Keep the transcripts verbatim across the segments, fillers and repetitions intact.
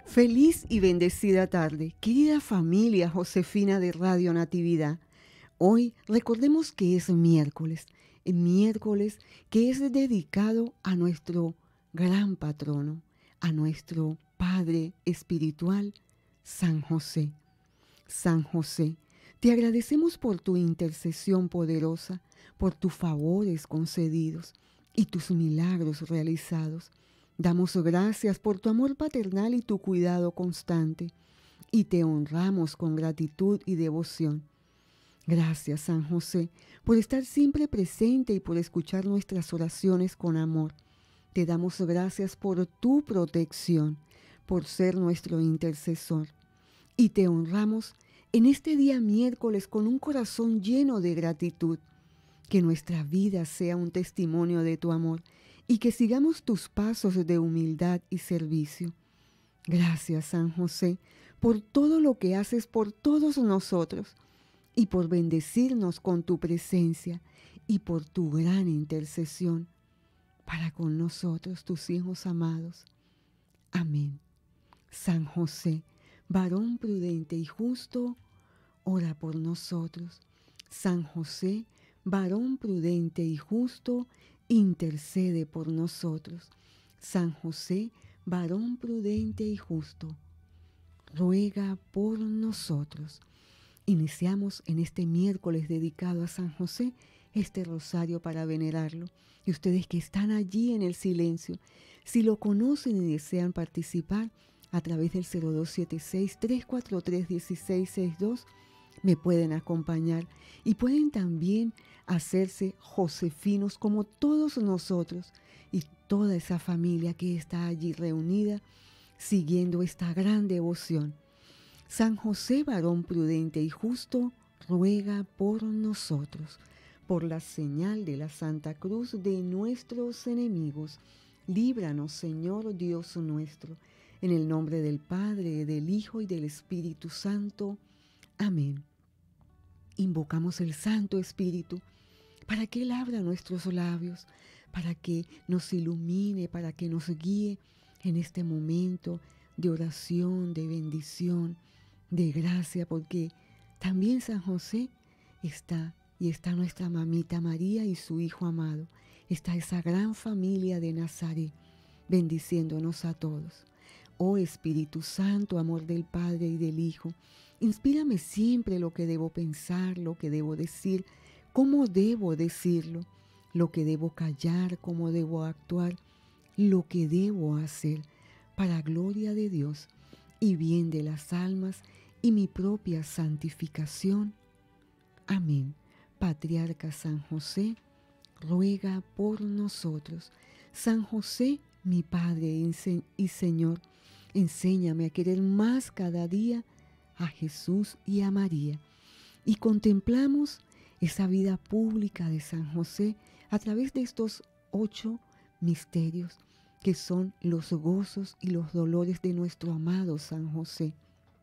Feliz y bendecida tarde, querida familia Josefina de Radio Natividad. Hoy recordemos que es miércoles, el miércoles que es dedicado a nuestro gran patrono, a nuestro Padre espiritual, San José. San José, te agradecemos por tu intercesión poderosa, por tus favores concedidos y tus milagros realizados. Damos gracias por tu amor paternal y tu cuidado constante, y te honramos con gratitud y devoción. Gracias, San José, por estar siempre presente y por escuchar nuestras oraciones con amor. Te damos gracias por tu protección, por ser nuestro intercesor. Y te honramos en este día miércoles con un corazón lleno de gratitud. Que nuestra vida sea un testimonio de tu amor y que sigamos tus pasos de humildad y servicio. Gracias, San José, por todo lo que haces por todos nosotros y por bendecirnos con tu presencia y por tu gran intercesión para con nosotros, tus hijos amados. Amén. San José, varón prudente y justo, ora por nosotros. San José, varón prudente y justo, intercede por nosotros. San José, varón prudente y justo, ruega por nosotros. Iniciamos en este miércoles dedicado a San José este rosario para venerarlo. Y ustedes que están allí en el silencio, si lo conocen y desean participar a través del cero dos siete seis, tres cuatro tres, uno seis seis dos, me pueden acompañar y pueden también hacerse josefinos como todos nosotros y toda esa familia que está allí reunida siguiendo esta gran devoción. San José, varón prudente y justo, ruega por nosotros. Por la señal de la Santa Cruz de nuestros enemigos, líbranos, Señor Dios nuestro, en el nombre del Padre, del Hijo y del Espíritu Santo. Amén. Invocamos el Santo Espíritu para que Él abra nuestros labios, para que nos ilumine, para que nos guíe en este momento de oración, de bendición, de gracia, porque también San José está, y está nuestra mamita María y su Hijo amado. Está esa gran familia de Nazaret, bendiciéndonos a todos. Oh Espíritu Santo, amor del Padre y del Hijo, inspírame siempre lo que debo pensar, lo que debo decir, cómo debo decirlo, lo que debo callar, cómo debo actuar, lo que debo hacer, para gloria de Dios y bien de las almas y mi propia santificación. Amén. Patriarca San José, ruega por nosotros. San José, mi Padre y Señor, enséñame a querer más cada día a Jesús y a María. Y contemplamos esa vida pública de San José a través de estos ocho misterios que son los gozos y los dolores de nuestro amado San José,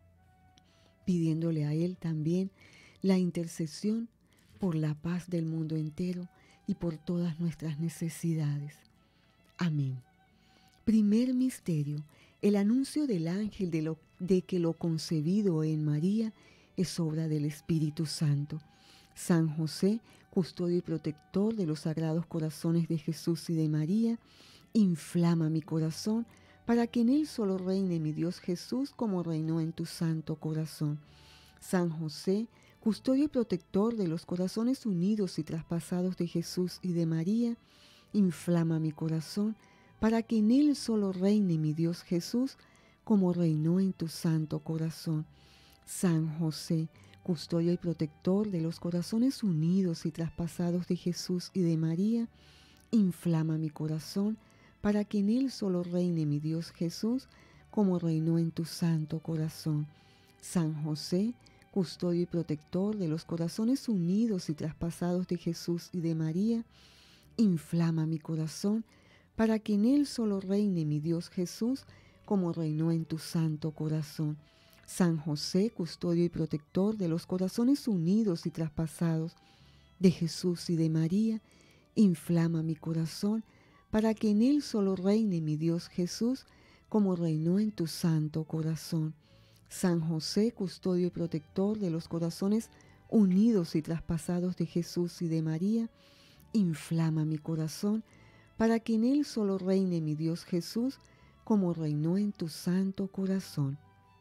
pidiéndole a Él también la intercesión por la paz del mundo entero y por todas nuestras necesidades. Amén. Primer misterio, el anuncio del ángel de, lo, de que lo concebido en María es obra del Espíritu Santo. San José, custodio y protector de los sagrados corazones de Jesús y de María, inflama mi corazón para que en él solo reine mi Dios Jesús como reinó en tu santo corazón. San José, custodio y protector de los corazones unidos y traspasados de Jesús y de María, inflama mi corazón para que en él solo reine mi Dios Jesús como reinó en tu santo corazón. San José, custodio y protector de los corazones unidos y traspasados de Jesús y de María, inflama mi corazón para que en él solo reine mi Dios Jesús como reinó en tu santo corazón. San José, custodio y protector de los corazones unidos y traspasados de Jesús y de María, inflama mi corazón para que en él solo reine mi Dios Jesús como reinó en tu santo corazón. San José, custodio y protector de los corazones unidos y traspasados de Jesús y de María, inflama mi corazón para que en él solo reine mi Dios Jesús como reinó en tu santo corazón. San José, custodio y protector de los corazones unidos y traspasados de Jesús y de María, inflama mi corazón para que en él solo reine mi Dios Jesús, como reinó en tu santo corazón.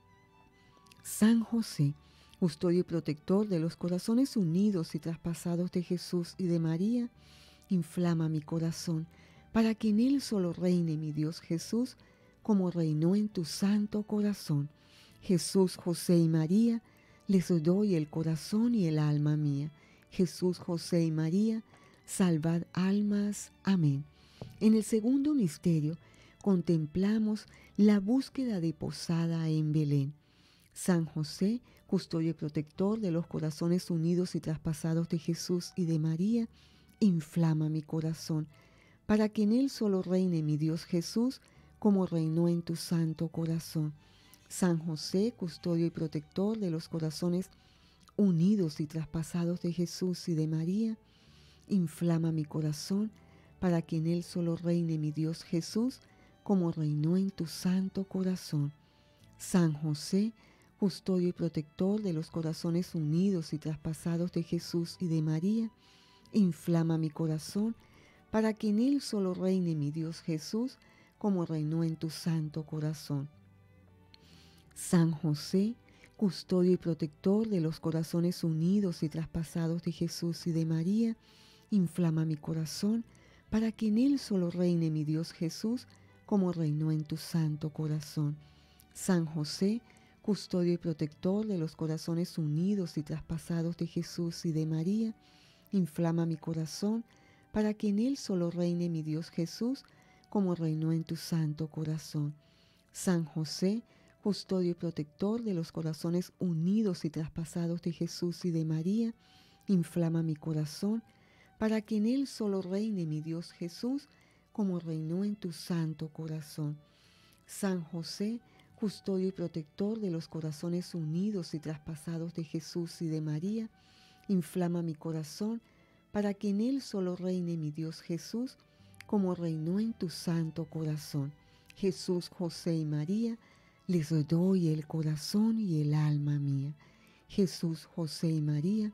San José, custodio y protector de los corazones unidos y traspasados de Jesús y de María, inflama mi corazón para que en él solo reine mi Dios Jesús, como reinó en tu santo corazón. Jesús, José y María, les doy el corazón y el alma mía. Jesús, José y María, salvad almas. Amén. En el segundo misterio contemplamos la búsqueda de posada en Belén. San José, custodio y protector de los corazones unidos y traspasados de Jesús y de María, inflama mi corazón, para que en él solo reine mi Dios Jesús, como reinó en tu santo corazón. San José, custodio y protector de los corazones unidos y traspasados de Jesús y de María, inflama mi corazón, para que en él solo reine mi Dios Jesús, como reinó en tu santo corazón. San José, custodio y protector de los corazones unidos y traspasados de Jesús y de María, inflama mi corazón, para que en él solo reine mi Dios Jesús, como reinó en tu santo corazón. San José, custodio y protector de los corazones unidos y traspasados de Jesús y de María, inflama mi corazón, para que en él solo reine mi Dios Jesús, como reinó en tu santo corazón. San José, custodio y protector de los corazones unidos y traspasados de Jesús y de María, inflama mi corazón, para que en él solo reine mi Dios Jesús, como reinó en tu santo corazón. San José, custodio y protector de los corazones unidos y traspasados de Jesús y de María, inflama mi corazón, para que en él solo reine mi Dios Jesús, como reinó en tu santo corazón. San José, custodio y protector de los corazones unidos y traspasados de Jesús y de María, inflama mi corazón, para que en él solo reine mi Dios Jesús, como reinó en tu santo corazón. Jesús, José y María, les doy el corazón y el alma mía. Jesús, José y María,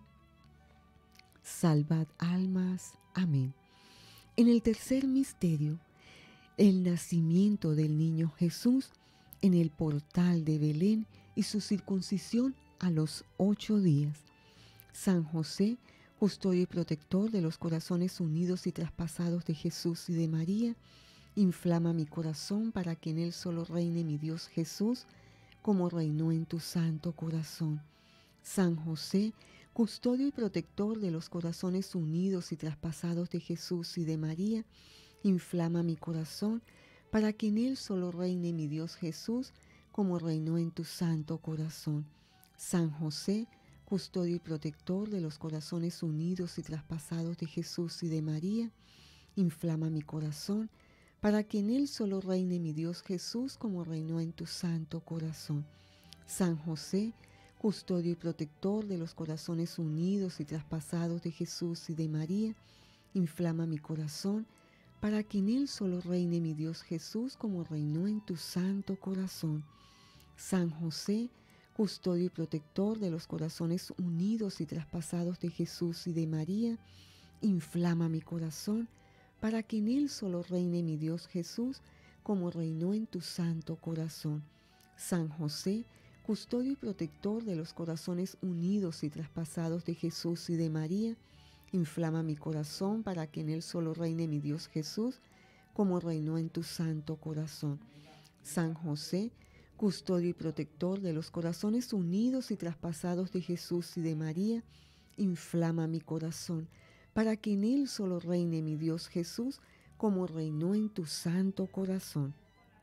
salvad almas. Amén. En el tercer misterio, el nacimiento del niño Jesús en el portal de Belén y su circuncisión a los ocho días. San José, custodio y protector de los corazones unidos y traspasados de Jesús y de María, inflama mi corazón para que en él solo reine mi Dios Jesús, como reinó en tu santo corazón. San José, custodio y protector de los corazones unidos y traspasados de Jesús y de María, inflama mi corazón para que en él solo reine mi Dios Jesús, como reinó en tu santo corazón. San José, custodio y protector de los corazones unidos y traspasados de Jesús y de María, inflama mi corazón para que en él solo reine mi Dios Jesús, como reinó en tu santo corazón. San José, custodio y protector de los corazones unidos y traspasados de Jesús y de María, inflama mi corazón para que en él solo reine mi Dios Jesús, como reinó en tu santo corazón. San José, custodio y protector de los corazones unidos y traspasados de Jesús y de María, inflama mi corazón para que en él solo reine mi Dios Jesús, como reinó en tu santo corazón. San José, custodio y protector de los corazones unidos y traspasados de Jesús y de María, inflama mi corazón para que en él solo reine mi Dios Jesús, como reinó en tu santo corazón. San José, custodio y protector de los corazones unidos y traspasados de Jesús y de María, inflama mi corazón para que en él solo reine mi Dios Jesús, como reinó en tu santo corazón.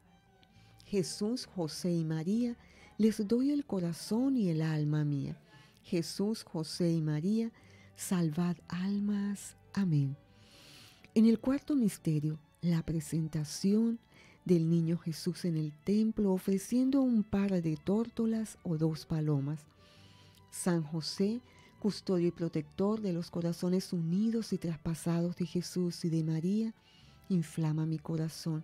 Jesús, José y María, les doy el corazón y el alma mía. Jesús, José y María, salvad almas. Amén. En el cuarto misterio, la presentación del niño Jesús en el templo, ofreciendo un par de tórtolas o dos palomas. San José, custodio y protector de los corazones unidos y traspasados de Jesús y de María, inflama mi corazón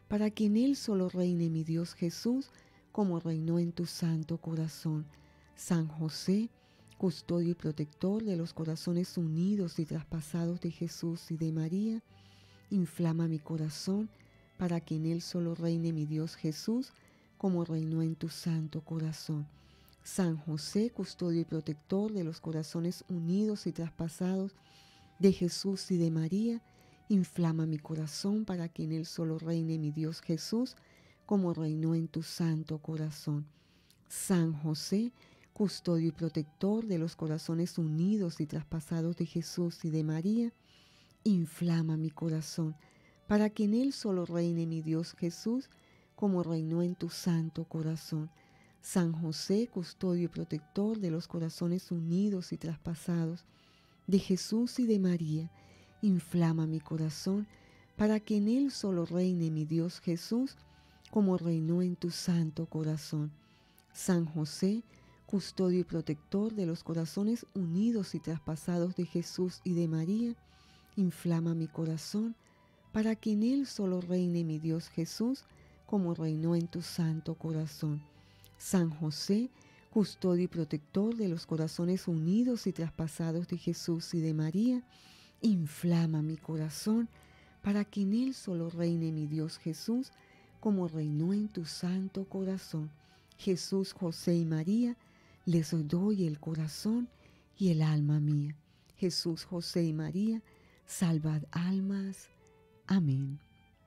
para que en él solo reine mi Dios Jesús, como reinó en tu santo corazón. San José, custodio y protector de los corazones unidos y traspasados de Jesús y de María, inflama mi corazón para que en él solo reine mi Dios Jesús, como reinó en tu santo corazón. San José, custodio y protector de los corazones unidos y traspasados de Jesús y de María, inflama mi corazón para que en él solo reine mi Dios Jesús, como reinó en tu santo corazón. San José, custodio y protector de los corazones unidos y traspasados de Jesús y de María, inflama mi corazón para que en él solo reine mi Dios Jesús, como reinó en tu santo corazón. San José, custodio y protector de los corazones unidos y traspasados de Jesús y de María, inflama mi corazón para que en él solo reine mi Dios Jesús, como reinó en tu santo corazón. San José, custodio y protector de los corazones unidos y traspasados de Jesús y de María, inflama mi corazón para que en él solo reine mi Dios Jesús, como reinó en tu santo corazón. San José, custodio y protector de los corazones unidos y traspasados de Jesús y de María, inflama mi corazón para que en él solo reine mi Dios Jesús, como reinó en tu santo corazón. Jesús, José y María, les doy el corazón y el alma mía. Jesús, José y María, salvad almas. Amén.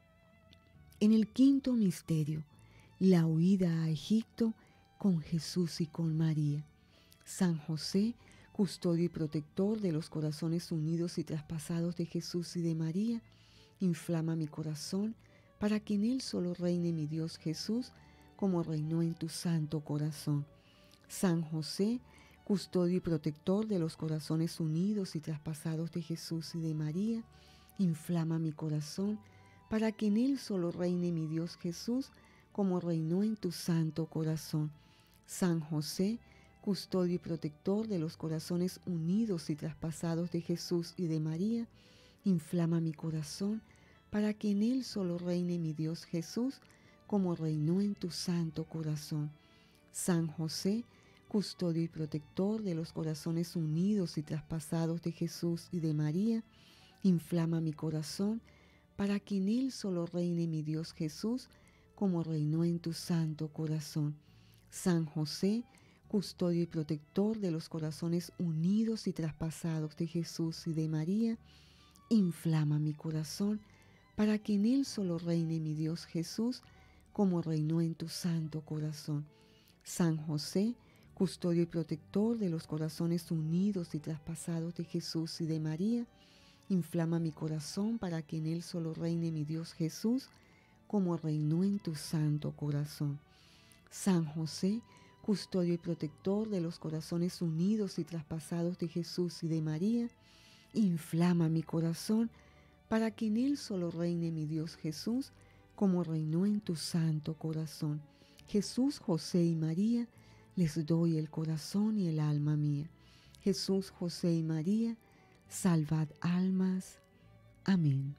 En el quinto misterio, la huida a Egipto con Jesús y con María. San José, custodio y protector de los corazones unidos y traspasados de Jesús y de María, inflama mi corazón para que en él solo reine mi Dios Jesús, como reinó en tu santo corazón. San José, custodio y protector de los corazones unidos y traspasados de Jesús y de María, inflama mi corazón para que en él solo reine mi Dios Jesús, como reinó en tu santo corazón. San José, custodio y protector de los corazones unidos y traspasados de Jesús y de María, inflama mi corazón para que en él solo reine mi Dios Jesús, como reinó en tu santo corazón. San José, custodio y protector de los corazones unidos y traspasados de Jesús y de María, inflama mi corazón para que en él solo reine mi Dios Jesús, como reinó en tu santo corazón. San José, custodio y protector de los corazones unidos y traspasados de Jesús y de María, inflama mi corazón para que en él solo reine mi Dios Jesús, como reinó en tu santo corazón. San José, custodio y protector de los corazones unidos y traspasados de Jesús y de María, inflama mi corazón para que en él solo reine mi Dios Jesús, como reinó en tu santo corazón. San José, custodio y protector de los corazones unidos y traspasados de Jesús y de María, inflama mi corazón para que en él solo reine mi Dios Jesús, como reinó en tu santo corazón. Jesús, José y María, les doy el corazón y el alma mía. Jesús, José y María, salvad almas. Amén.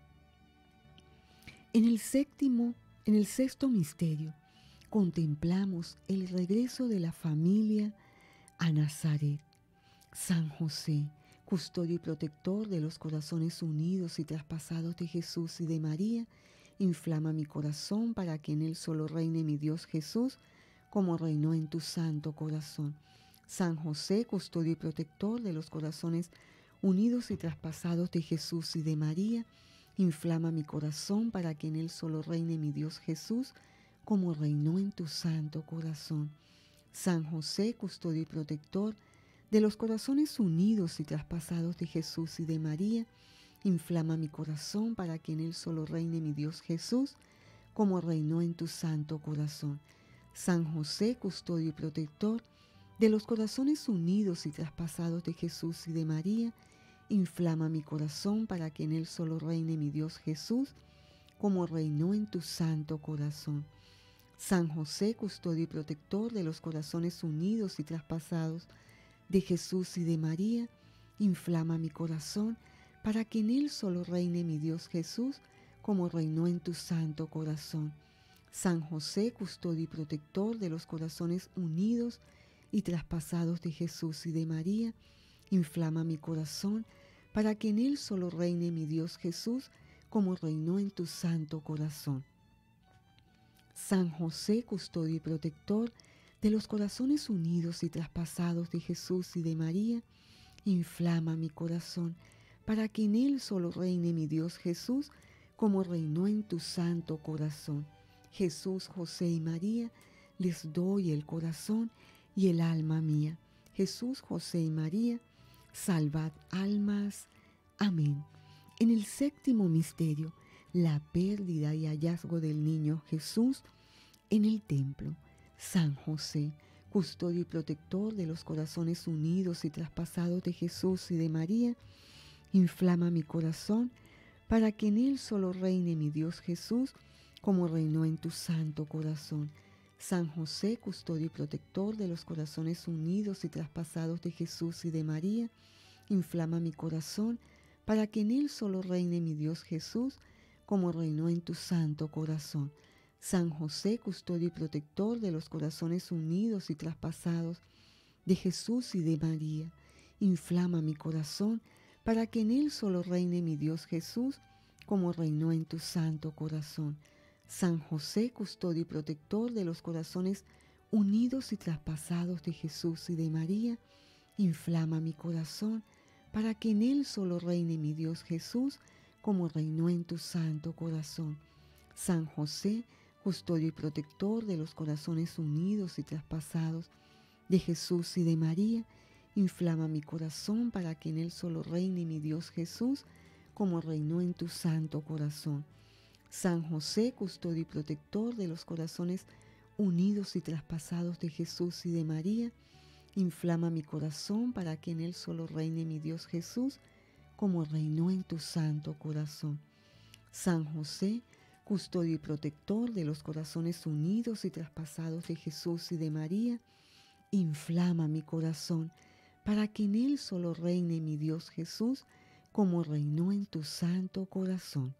En el séptimo, en el sexto misterio, contemplamos el regreso de la familia a Nazaret. San José, custodio y protector de los corazones unidos y traspasados de Jesús y de María, inflama mi corazón para que en él solo reine mi Dios Jesús, como reinó en tu santo corazón. San José, custodio y protector de los corazones unidos y traspasados de Jesús y de María, inflama mi corazón para que en él solo reine mi Dios Jesús, como reinó en tu santo corazón. San José, custodio y protector de los corazones unidos y traspasados de Jesús y de María, inflama mi corazón para que en él solo reine mi Dios Jesús, como reinó en tu santo corazón. San José, custodio y protector de los corazones unidos y traspasados de Jesús y de María, inflama mi corazón para que en él solo reine mi Dios Jesús, como reinó en tu santo corazón. San José, custodio y protector de los corazones unidos y traspasados de Jesús y de María, inflama mi corazón para que en él solo reine mi Dios Jesús, como reinó en tu santo corazón. San José, custodio y protector de los corazones unidos y traspasados de Jesús y de María, inflama mi corazón para que en él solo reine mi Dios Jesús, como reinó en tu santo corazón. San José, custodio y protector de los corazones unidos y traspasados de Jesús y de María, inflama mi corazón para que en él solo reine mi Dios Jesús, como reinó en tu santo corazón. Jesús, José y María, les doy el corazón y el alma mía. Jesús, José y María, salvad almas. Amén. En el séptimo misterio, la pérdida y hallazgo del niño Jesús en el templo. San José, custodio y protector de los corazones unidos y traspasados de Jesús y de María, inflama mi corazón para que en él solo reine mi Dios Jesús, como reinó en tu santo corazón. San José, custodio y protector de los corazones unidos y traspasados de Jesús y de María, inflama mi corazón para que en él solo reine mi Dios Jesús, como reinó en tu santo corazón. San José, custodio y protector de los corazones unidos y traspasados de Jesús y de María, inflama mi corazón para que en él solo reine mi Dios Jesús, como reinó en tu santo corazón. San José, custodio y protector de los corazones unidos y traspasados de Jesús y de María, inflama mi corazón para que en él solo reine mi Dios Jesús, como reinó en tu santo corazón. San José, custodio y protector de los corazones unidos y traspasados de Jesús y de María, inflama mi corazón para que en él solo reine mi Dios Jesús, como reinó en tu santo corazón. San José, custodio y protector de los corazones unidos y traspasados de Jesús y de María, inflama mi corazón para que en él solo reine mi Dios Jesús, como reinó en tu santo corazón. San José, custodio y protector de los corazones unidos y traspasados de Jesús y de María, inflama mi corazón para que en él solo reine mi Dios Jesús, como reinó en tu santo corazón.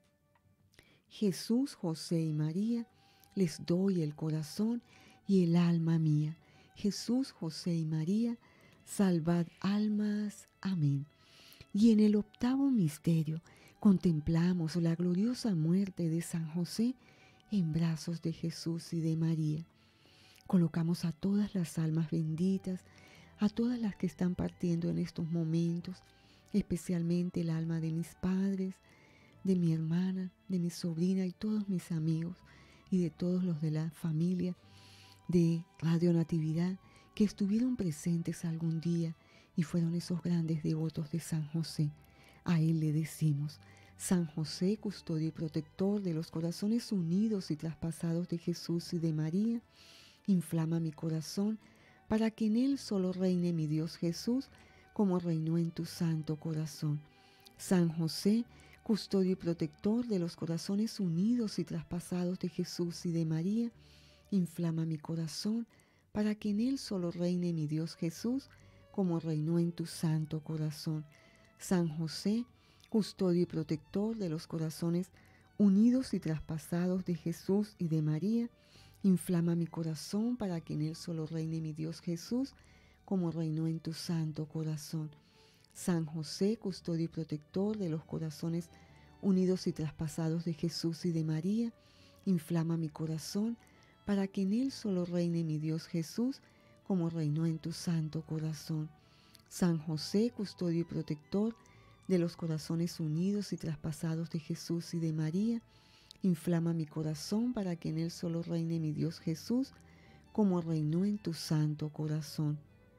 Jesús, José y María, les doy el corazón y el alma mía. Jesús, José y María, salvad almas. Amén. Y en el octavo misterio contemplamos la gloriosa muerte de San José en brazos de Jesús y de María. Colocamos a todas las almas benditas, a todas las que están partiendo en estos momentos, especialmente el alma de mis padres, de mi hermana, de mi sobrina y todos mis amigos y de todos los de la familia de Radio Natividad que estuvieron presentes algún día y fueron esos grandes devotos de San José. A él le decimos: San José, custodio y protector de los corazones unidos y traspasados de Jesús y de María, inflama mi corazón para que en él solo reine mi Dios Jesús, como reinó en tu santo corazón. San José, custodio y protector de los corazones unidos y traspasados de Jesús y de María, inflama mi corazón para que en él solo reine mi Dios Jesús, como reinó en tu santo corazón. San José, custodio y protector de los corazones unidos y traspasados de Jesús y de María, inflama mi corazón para que en él solo reine mi Dios Jesús, como reinó en tu santo corazón. San José, custodio y protector de los corazones unidos y traspasados de Jesús y de María, inflama mi corazón para que en él solo reine mi Dios Jesús, como reinó en tu santo corazón. San José, custodio y protector de los corazones unidos y traspasados de Jesús y de María, inflama mi corazón para que en él solo reine mi Dios Jesús, como reinó en tu santo corazón.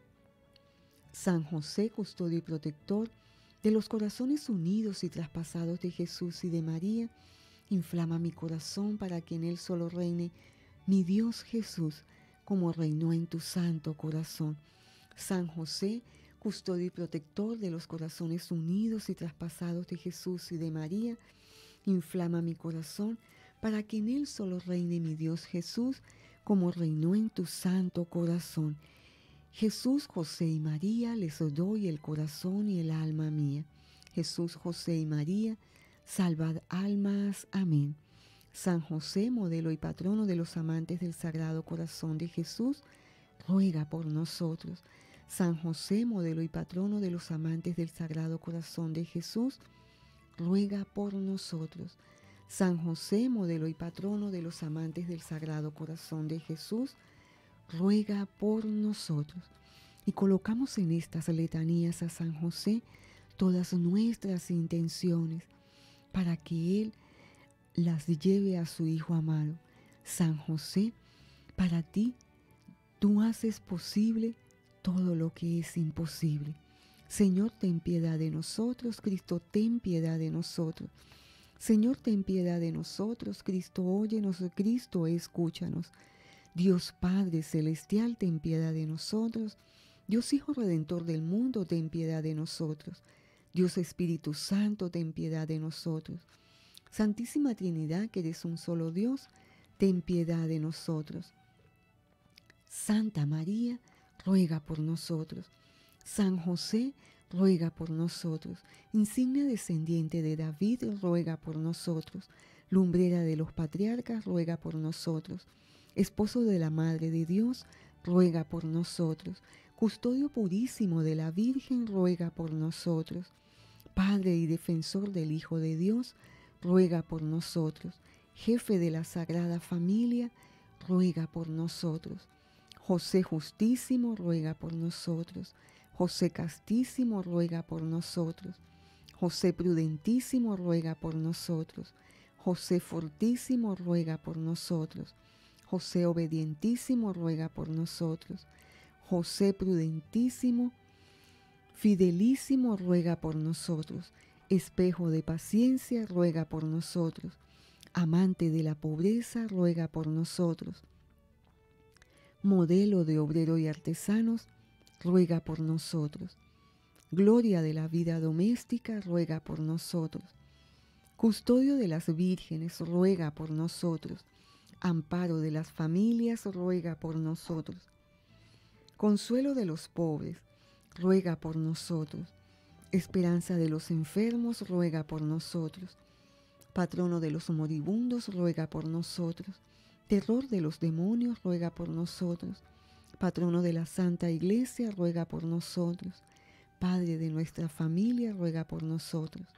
San José, custodio y protector de los corazones unidos y traspasados de Jesús y de María, inflama mi corazón para que en él solo reine mi Dios Jesús, como reinó en tu santo corazón. San José, custodio y protector de los corazones unidos y traspasados de Jesús y de María, inflama mi corazón para que en él solo reine mi Dios Jesús, como reinó en tu santo corazón. Jesús, José y María, les doy el corazón y el alma mía. Jesús, José y María, Salvad almas. Amén. San José, modelo y patrono de los amantes del Sagrado Corazón de Jesús, ruega por nosotros. San José, modelo y patrono de los amantes del Sagrado Corazón de Jesús, ruega por nosotros. San José, modelo y patrono de los amantes del Sagrado Corazón de Jesús, ruega por nosotros. Y colocamos en estas letanías a San José todas nuestras intenciones para que Él las lleve a su Hijo amado. San José, para ti, tú haces posible todo lo que es imposible. Señor, ten piedad de nosotros. Cristo, ten piedad de nosotros. Señor, ten piedad de nosotros. Cristo, óyenos. Cristo, escúchanos. Dios Padre Celestial, ten piedad de nosotros. Dios Hijo Redentor del mundo, ten piedad de nosotros. Dios Espíritu Santo, ten piedad de nosotros. Santísima Trinidad, que eres un solo Dios, ten piedad de nosotros. Santa María, ruega por nosotros. San José, ruega por nosotros. Insignia descendiente de David, ruega por nosotros. Lumbrera de los patriarcas, ruega por nosotros. Esposo de la Madre de Dios, ruega por nosotros. Custodio purísimo de la Virgen, ruega por nosotros. Padre y defensor del Hijo de Dios, ruega por nosotros. Jefe de la Sagrada Familia, ruega por nosotros. José Justísimo, ruega por nosotros. José Castísimo, ruega por nosotros. José Prudentísimo, ruega por nosotros. José Fortísimo, ruega por nosotros. José Obedientísimo, ruega por nosotros. José Prudentísimo, Fidelísimo, ruega por nosotros. Espejo de paciencia, ruega por nosotros. Amante de la pobreza, ruega por nosotros. Modelo de obrero y artesanos, ruega por nosotros. Gloria de la vida doméstica, ruega por nosotros. Custodio de las vírgenes, ruega por nosotros. Amparo de las familias, ruega por nosotros. Consuelo de los pobres, ruega por nosotros. Esperanza de los enfermos, ruega por nosotros. Patrono de los moribundos, ruega por nosotros. Terror de los demonios, ruega por nosotros. Patrono de la Santa Iglesia, ruega por nosotros. Padre de nuestra familia, ruega por nosotros.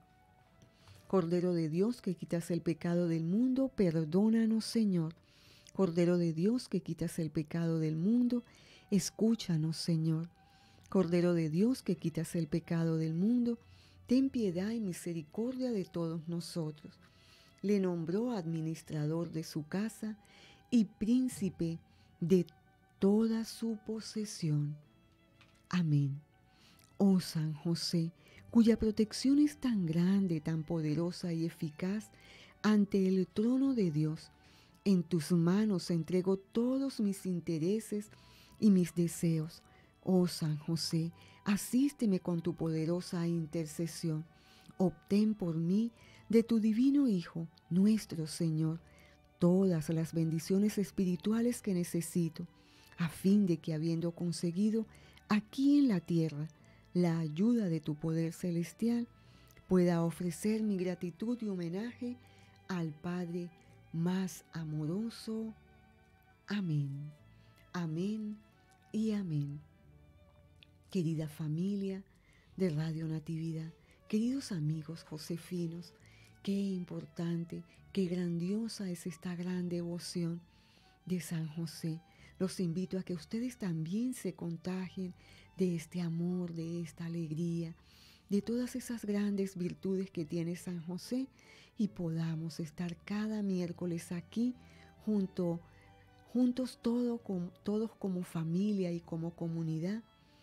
Cordero de Dios, que quitas el pecado del mundo, perdónanos, Señor. Cordero de Dios, que quitas el pecado del mundo, escúchanos, Señor. Cordero de Dios, que quitas el pecado del mundo, ten piedad y misericordia de todos nosotros. Le nombró administrador de su casa y príncipe de toda su posesión. Amén. Oh San José, cuya protección es tan grande, tan poderosa y eficaz ante el trono de Dios, en tus manos entrego todos mis intereses y mis deseos. Oh San José, asísteme con tu poderosa intercesión. Obtén por mí de tu divino Hijo, nuestro Señor, todas las bendiciones espirituales que necesito, a fin de que, habiendo conseguido aquí en la tierra la ayuda de tu poder celestial, pueda ofrecer mi gratitud y homenaje al Padre más amoroso. Amén. Amén y amén. Querida familia de Radio Natividad, queridos amigos josefinos, qué importante, qué grandiosa es esta gran devoción de San José. Los invito a que ustedes también se contagien de este amor, de esta alegría, de todas esas grandes virtudes que tiene San José, y podamos estar cada miércoles aquí junto, juntos todo, con, todos como familia y como comunidad,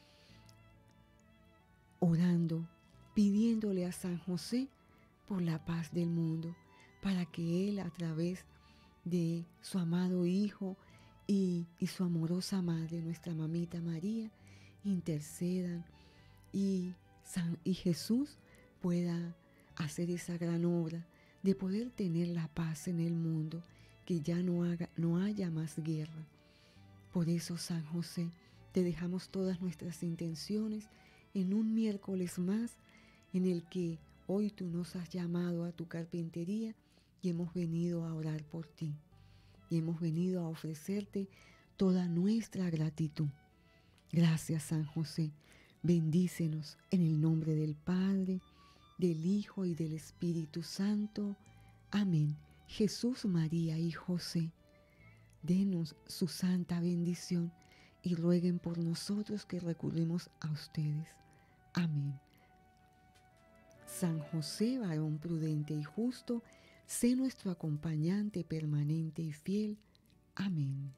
orando, pidiéndole a San José por la paz del mundo, para que Él, a través de su amado Hijo y, y su amorosa Madre, nuestra Mamita María, intercedan y, San, y Jesús pueda hacer esa gran obra de poder tener la paz en el mundo, que ya no, haga, no haya más guerra. Por eso, San José, te dejamos todas nuestras intenciones en un miércoles más en el que Hoy tú nos has llamado a tu carpintería y hemos venido a orar por ti. Y hemos venido a ofrecerte toda nuestra gratitud. Gracias, San José. Bendícenos en el nombre del Padre, del Hijo y del Espíritu Santo. Amén. Jesús, María y José, denos su santa bendición y rueguen por nosotros que recurrimos a ustedes. Amén. San José, varón prudente y justo, sé nuestro acompañante permanente y fiel. Amén.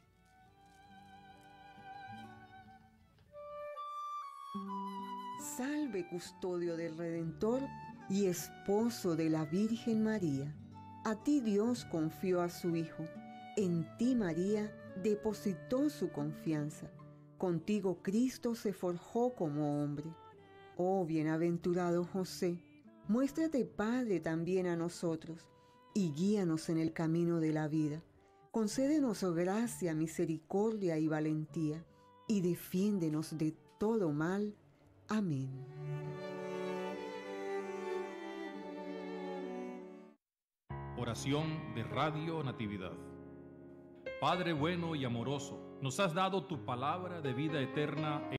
Salve, custodio del Redentor y esposo de la Virgen María. A ti Dios confió a su Hijo. En ti María depositó su confianza. Contigo Cristo se forjó como hombre. Oh bienaventurado José, muéstrate Padre también a nosotros y guíanos en el camino de la vida. Concédenos gracia, misericordia y valentía y defiéndenos de todo mal. Amén. Oración de Radio Natividad. Padre bueno y amoroso, nos has dado tu palabra de vida eterna.